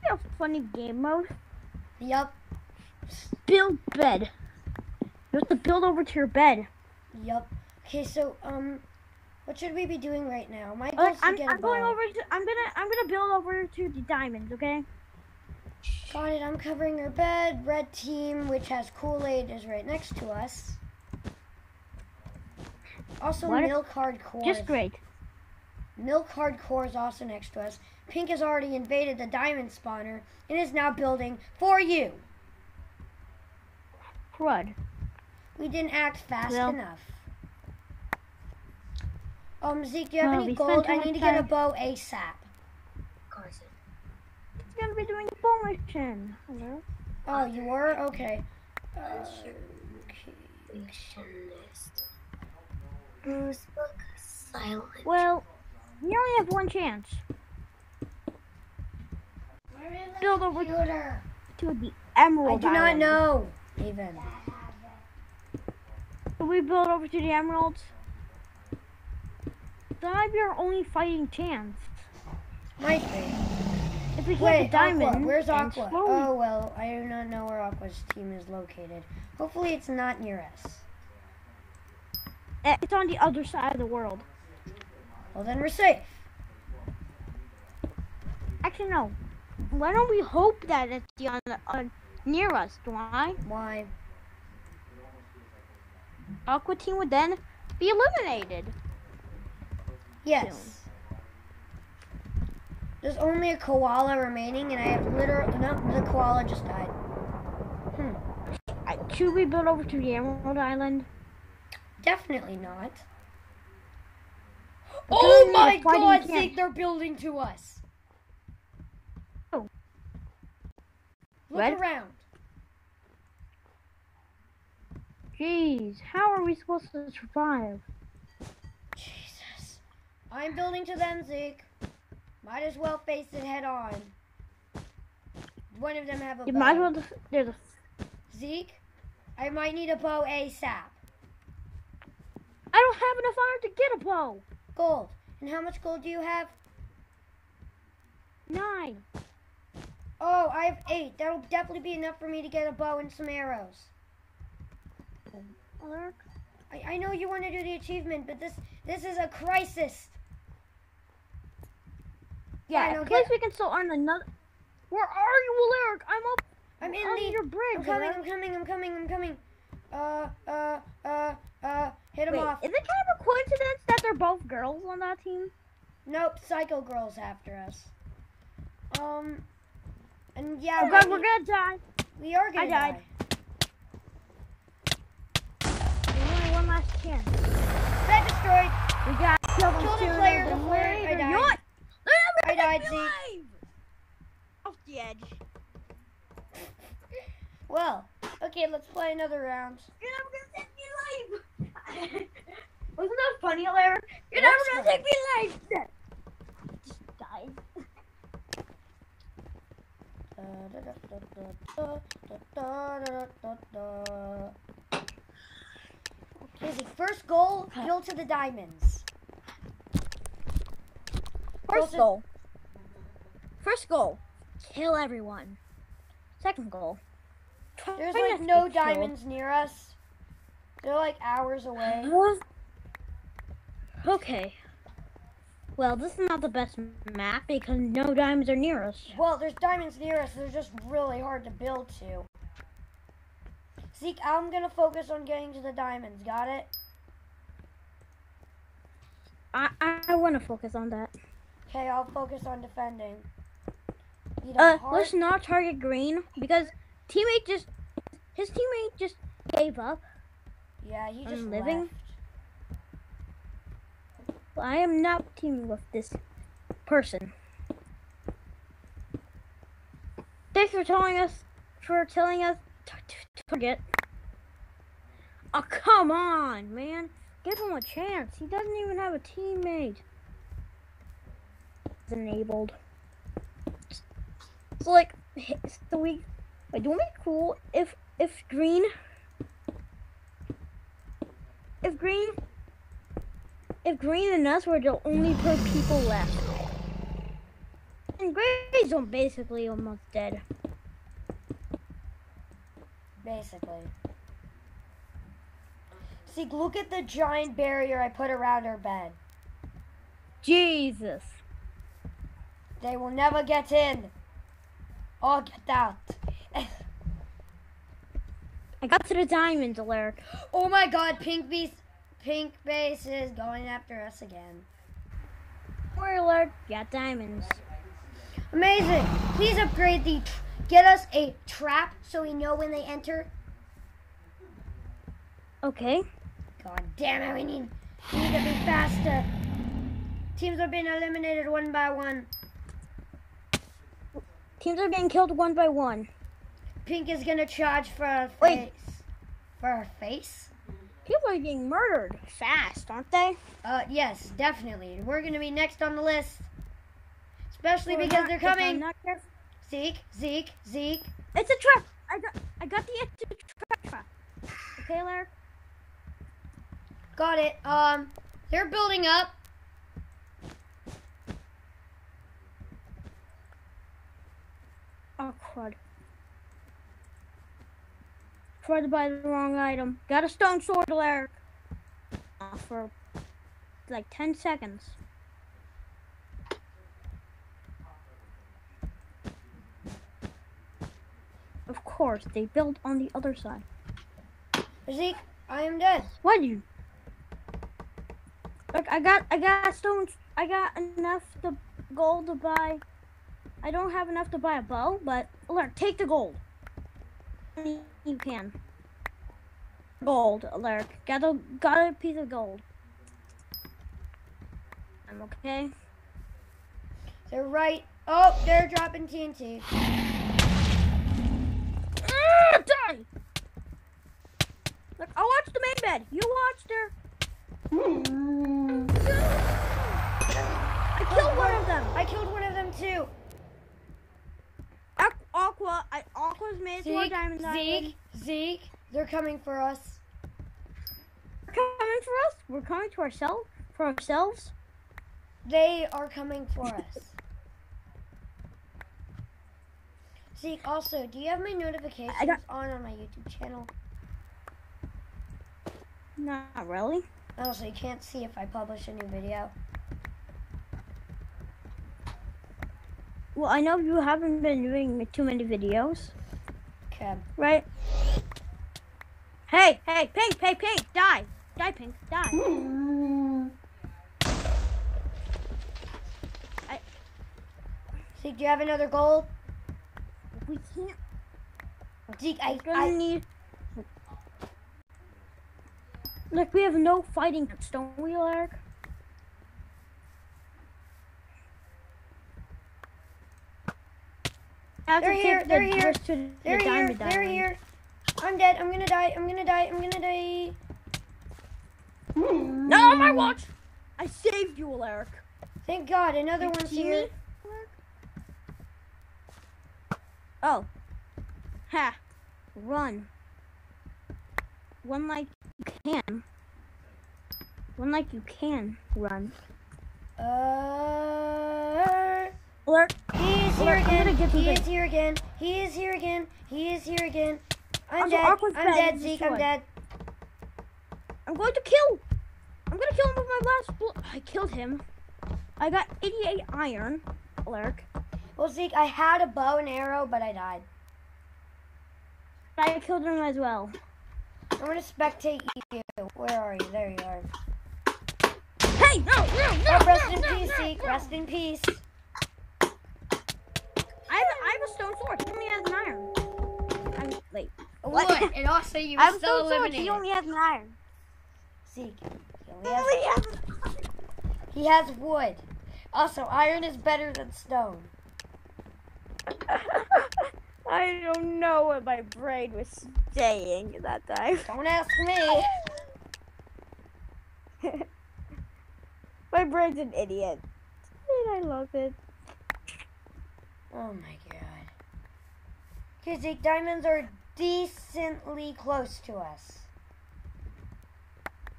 be a funny game mode. Yup. Build bed. You have to build over to your bed. Yup. Okay, so what should we be doing right now? My goal's to get a bow. I'm gonna build over to the diamonds, okay? Got it. I'm covering our bed. Red team, which has Kool-Aid, is right next to us. Also, Milk Hardcore. Just great. Milk Hardcore is also next to us. Pink has already invaded the diamond spawner and is now building for you. Crud. We didn't act fast enough. Zeke, do you have any gold? I need to get a bow ASAP. Carson. He's gonna be doing a bow mission. Hello? Oh, you were? Okay. Mission list. Bruce book silent. Well, you only have one chance. Build over to the Emerald I do not Island. know, even. If we build over to the Emeralds, that might be our only fighting chance. Might be. If we get the diamond, Aqua. Where's Aqua? Oh, well, I do not know where Aqua's team is located. Hopefully it's not near us. It's on the other side of the world. Well, then we're safe. Actually, no. Why don't we hope that it's near us? Why? Why? Aqua team would then be eliminated. Yes. Soon. There's only a koala remaining, and I have the koala just died. Should we build over to the Emerald Island? Definitely not. Oh my God, Zeke, they're building to us. Oh. Look around. Jeez, how are we supposed to survive? Jesus. I'm building to them, Zeke. Might as well face it head on. One of them have a bow. You might as well. Zeke, I might need a bow ASAP. I don't have enough iron to get a bow. Gold. And how much gold do you have? 9. Oh, I have 8. That'll definitely be enough for me to get a bow and some arrows. Alert. I know you want to do the achievement, but this is a crisis. Yeah, at least we can still earn another. Where are you, Alaric? I'm in your bridge. I'm coming. Hit him off. Is it kind of a coincidence that they're both girls on that team? Nope, Psycho Girl's after us. And yeah, oh God, we're gonna die. We are gonna die. I died. There's only one last chance. Bed destroyed. We got killed a player before I died. I died, Zeke. Off the edge. Well, okay, let's play another round. You're never gonna take me alive. Wasn't that funny, Alaric? You're never gonna take me alive. Just died. Okay, the first goal, build to the diamonds. First goal, kill everyone. Second goal, there's like no diamonds near us. They're like hours away. Okay. Well, this is not the best map because no diamonds are near us. Well, there's diamonds near us. They're just really hard to build to. Zeke, I'm going to focus on getting to the diamonds. Got it? I want to focus on that. Okay, I'll focus on defending. Let's not target green because his teammate just gave up. Yeah, he just living. left. I am not teaming with this person. Thanks for telling us to target. Oh, come on, man. Give him a chance. He doesn't even have a teammate. It's enabled. So like, don't we cool if green and us were the only people left. And Grey Zone basically almost dead. Basically. See, look at the giant barrier I put around our bed. Jesus. They will never get in. Oh, get out. I got to the diamonds, Alaric. Oh my god, Pink Base is going after us again. Spoiler alert, got diamonds. Amazing. Please upgrade get us a trap so we know when they enter. Okay. God damn it, we need to be faster. Teams are being eliminated one by one. Teams are getting killed one by one. Pink is gonna charge for her face. Wait. For her face? People are getting murdered fast, aren't they? Yes, definitely. We're gonna be next on the list. Especially because they're coming. Zeke. It's a trap. I got the trap. Okay, Larry. Got it. They're building up. Oh crud. Tried to buy the wrong item. Got a stone sword, Larry. For like 10 seconds. Of course, they built on the other side. Zeke, I am dead. Why do you? Look, I got stones. I got enough gold to buy. I don't have enough to buy a bow, but Alaric, take the gold. You can. Gold, Alaric. Got a piece of gold. I'm okay. They're right. Oh, they're dropping TNT. Die! Look, I watched the main bed. You watched her. I killed one of them. I killed one of them too. Aqua's made more diamond island. Zeke, they're coming for us. They're coming for us? We're coming to ourselves? For ourselves? They are coming for us. Zeke, also, do you have my notifications on my YouTube channel? Not really. Oh, so you can't see if I publish a new video. Well, I know you haven't been doing too many videos. Okay. Right? Hey, Pink, die. Die, Pink, die. Zeke, do you have another gold? We can't. Zeke, I need. Look, we have no fighting stone wheel, Eric. They're here. They're here. I'm dead. I'm gonna die. No, on my watch. I saved you, Alaric. Thank God, another one's here. Oh. Ha. Run. Run like you can. Run like you can run. Alert. He is here again. I'm dead, Zeke. I'm dead. I'm going to kill. I'm going to kill him with my last bullet. I killed him. I got 88 iron, Alaric. Well, Zeke, I had a bow and arrow, but I died. I killed him as well. I'm going to spectate you. Where are you? There you are. Hey, no. Rest in peace, Zeke. Rest in peace. I have a stone sword. He only has an iron. Wait. What? And also, you were still eliminated. He only has an iron. Zeke, he has wood. Also, iron is better than stone. I don't know what my brain was saying at that time. Don't ask me. My brain's an idiot. And I love it. Oh my God. Okay, Zeke, diamonds are decently close to us.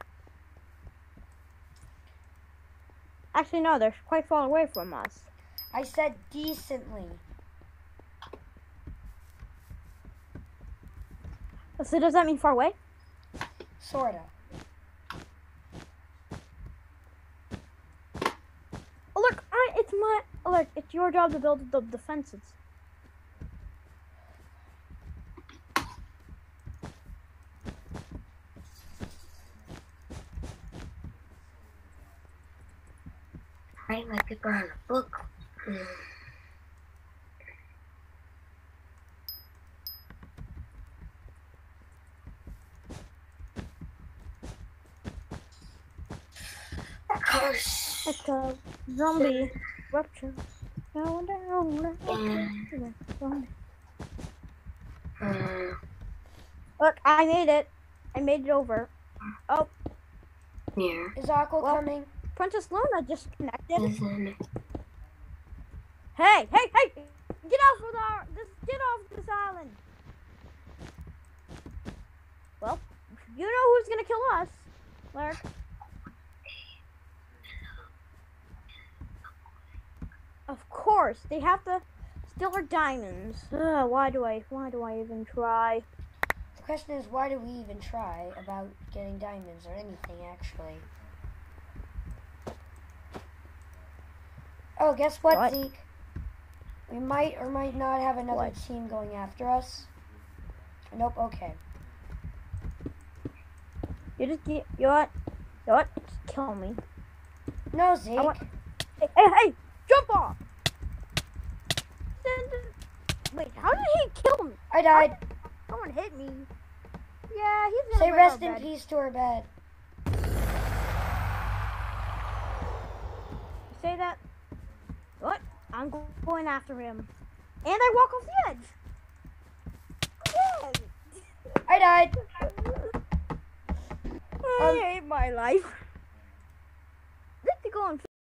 Actually, no, they're quite far away from us. I said decently. So does that mean far away? Sorta. Oh look, it's my. Oh look, it's your job to build the defenses. Write my paper on a book. Curse. It's a zombie rupture. Down, down, down. Look, I made it. I made it over. Oh, Here. Is Aqua Well- coming? Princess Luna just connected. Isn't Hey, hey, hey! Get off this island. Well, you know who's gonna kill us, Lark. Of course, they have to steal our diamonds. Ugh, why do I even try? The question is, why do we even try about getting diamonds or anything, actually? Oh, guess what, What? Zeke? We might or might not have another What? team going after us. Nope, okay. You just get, you know what? Just kill me. No, Zeke. want- Hey, hey, hey! Jump off! Wait, how did he kill me? I died. Someone hit me. Yeah, he's gonna Say break rest our in bed. peace to our bed. Say that. What? I'm going after him. And I walk off the edge. Yes. I died. I hate my life. I like to go and